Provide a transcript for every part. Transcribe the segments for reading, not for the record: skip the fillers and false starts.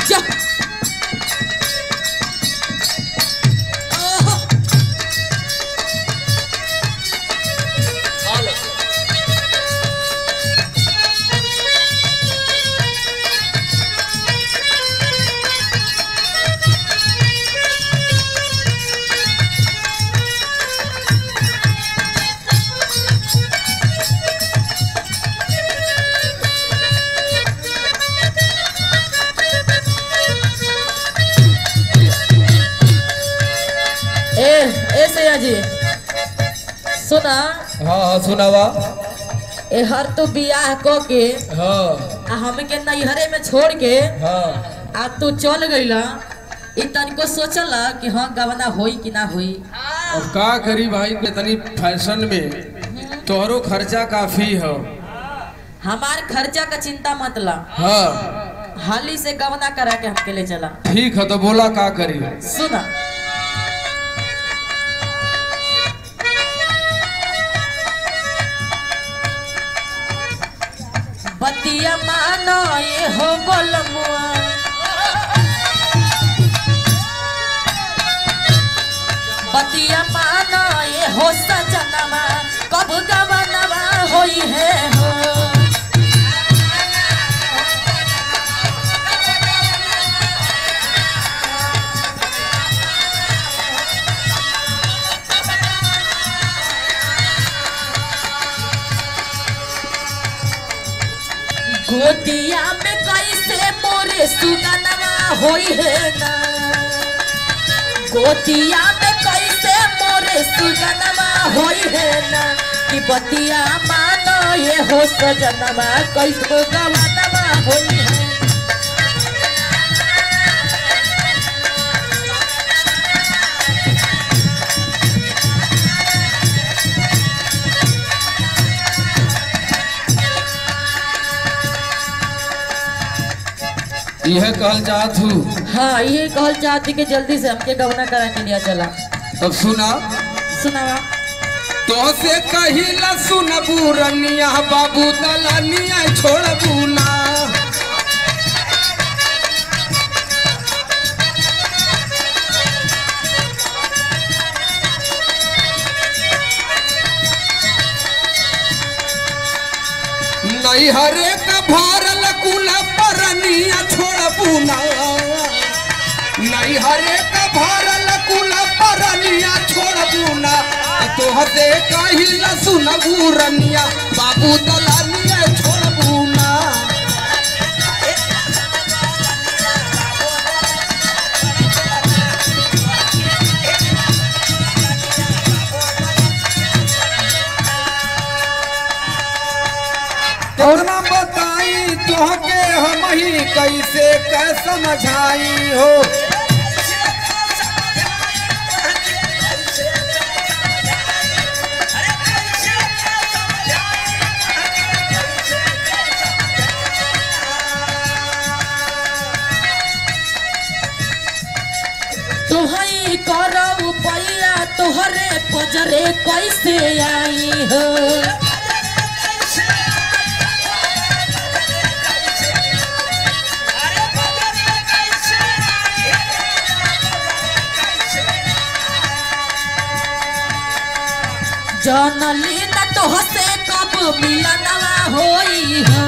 जा जी सुना। हाँ सुनावा। ए हर तो बियाह को के हाँ हमके नैहरे में छोड़ के हाँ आ तू चल गईला इ तनिको सोचला कि हाँ गवना होई कि ना होई। अब का करी भाई इतनी फैशन में तोहरो खर्चा काफी है। हमार खर्चा का चिंता मत ला। हाँ हाली से गवना करा के हमके ले चला। ठीक है तो बोला का करी। सुना बतिया मानो ये हो बोलमुआ बतिया मानो ये हो सजनवा कब गवनवा होई है हो। गोतिया में कैसे मोरे सुगनवा होई है ना। गोतिया में कैसे मोरे सुगनवा होई है ना कि बतिया मानो ये हो सजनवा कैसे गवनवा होई है। यह कहल चाहत हूँ। हाँ ये कहल चाहती कि जल्दी से हमके गवना करा के लिया चला। तब सुना सुनावा तो से कहिला सुनबू रनिया बाबू दलनिया छोड़बू ना। नैहरे का भरल कुल परनिया छोड़बू ना। नैहरे का भरल कुल परनिया छोड़बू ना। तोहसे कहिला सुनबू रनिया बाबू दलनिया छोड़बू ना। तोहरा बताई तोहके हम ही कैसे कै समझाई हो। तुहई करऊ पैया तोहरे पजरे कैसे आई हो। जानली न तोहसे कब मिलनवा होई हो।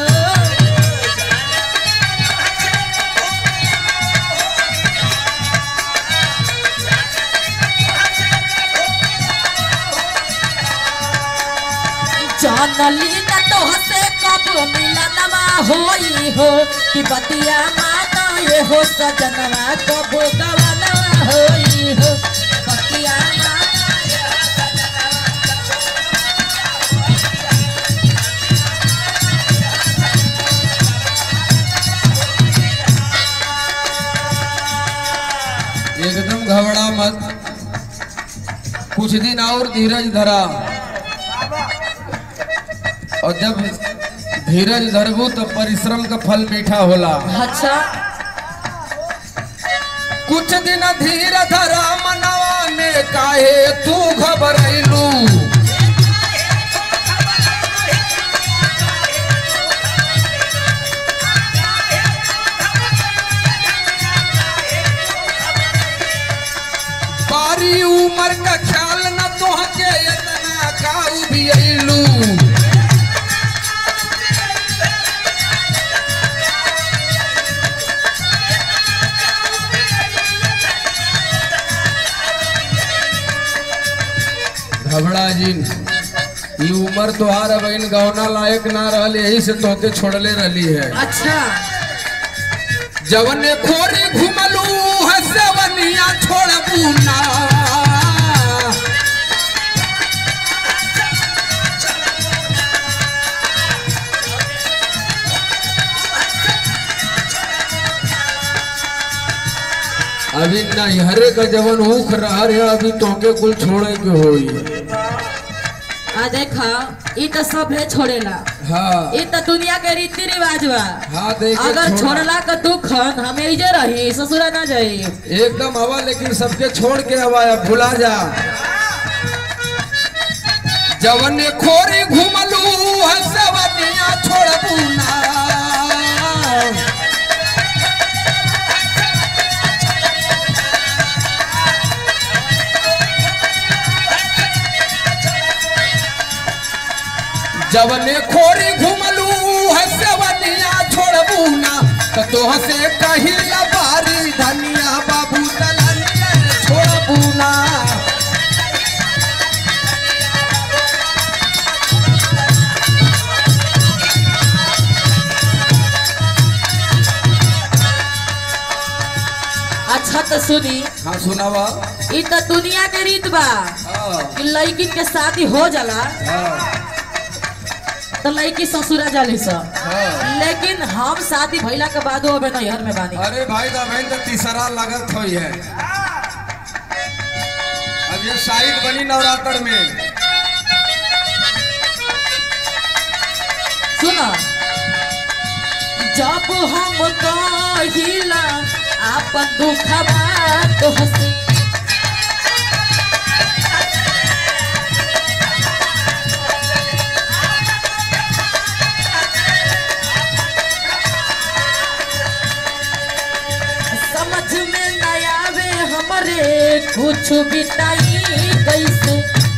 जानली न तोहसे कब मिलनवा होई हो कि बतिया माना ये हो सजनवा कब गवनवा होई हो। बतिया माना ये हो एकदम घबरा मत। कुछ दिन और धीरज धरा और जब धीरज धरबू तो परिश्रम का फल मीठा होला। अच्छा कुछ दिन धीर धरा मनवा में काहे तू घबरैलू। घबरा जी ये उम्र तोहार अब इन गौना लायक ना रहल, यही से तोके छोड़ले रहली है। अच्छा जवने खोरी घुमलू हसवनिया छोड़बू ना, अभी नैहरे का जवन ऊख रहा है अभी तोके कुल छोड़े के होई। देखा ये तो सब है छोड़ेला। हाँ ये तो दुनिया के रीति रिवाज बा। हाँ देख अगर छोड़ला का दुख हमें इजे रही ससुरा ना जाई एकदम हवा, लेकिन सबके छोड़ के हवा भुला जा। जवन खोरी घुमलू हसवनिया छोड़बू ना, जवने खोरी घुमलू हसवनिया छोड़बू ना, तो तोह से कही लबारी धनिया बाबू दलनिया छोड़बू ना। अच्छा तो सुनी। हाँ सुनावा। ये तो दुनिया के रीत बा कि लड़किन के शादी हो जाला तो लड़की ससुरा जाली सब। लेकिन हम शादी भइला के बाद अबे नैहर में बानी। अरे भाई दा बहन तो तीसरा लगत हुई है। अब ये शाहिद बनी नवरात्र में। सुना जब हम कहिला आपन दुखवा तो हंसी, कुछ बिताई कैसे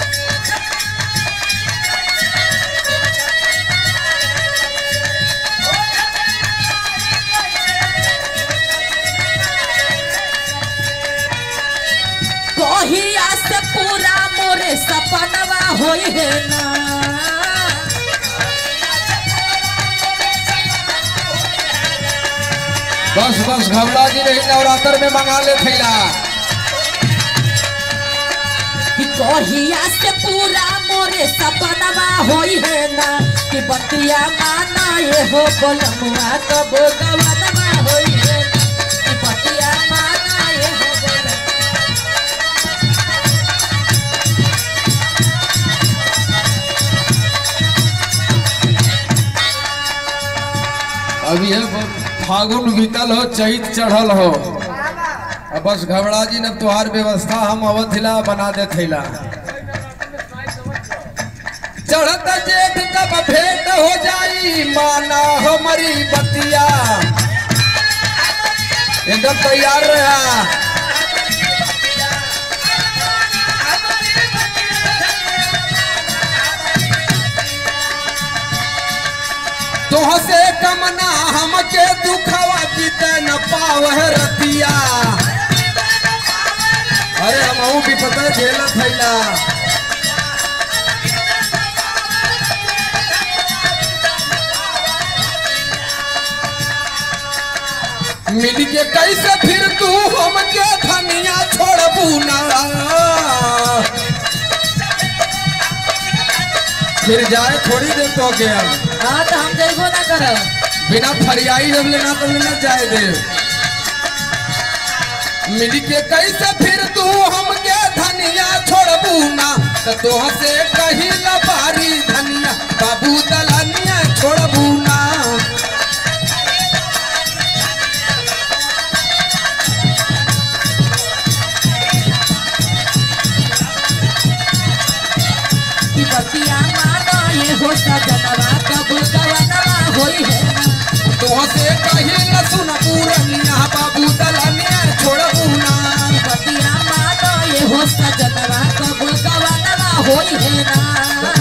कहिया से पूरा मोरे सपनवा होई है ना। बस बस घबरा जी नहीं, नवरात्र में मंगा ले थैला। कहिया से पूरा मोरे सपनवा होई है ना, कि बतिया माना ये हो बोलमुआ कब गवनवा होई है ना, कि बतिया माना ये हो बोल। अभी है फागुन बीतल हो, चैत चढ़ल हो, अब बस घबरा जी ने तुहार व्यवस्था हम अवधिला बना दे थैला। चढ़त जेठ कब भेंट हो जाई माना हमारी बतिया, एकदम तैयार रहा। तोह से कमना हमके दुखवा जीते न पावह रतिया। अरे हम भी पता झेलत थैला। मिल के कैसे फिर तू हमके धनिया छोड़बू ना, फिर जाए थोड़ी देर तो गया। हाँ तो हम जैबो ना करब, बिना फरियाई जब लेना तो लेना जाए दे। मिल के कैसे फिर तू हमके धनिया छोड़बू ना, तो तोह से कही लबारी धनिया बाबू दलनिया छोड़बू ना। बतिया माना ये हो सजनवा कब गवनवा होई है ना, तोह से कही न सुन पूरनिया बाबू दलनिया छोड़बू ना। बतिया माना ये हो सजनवा कब गवनवा होई है ना।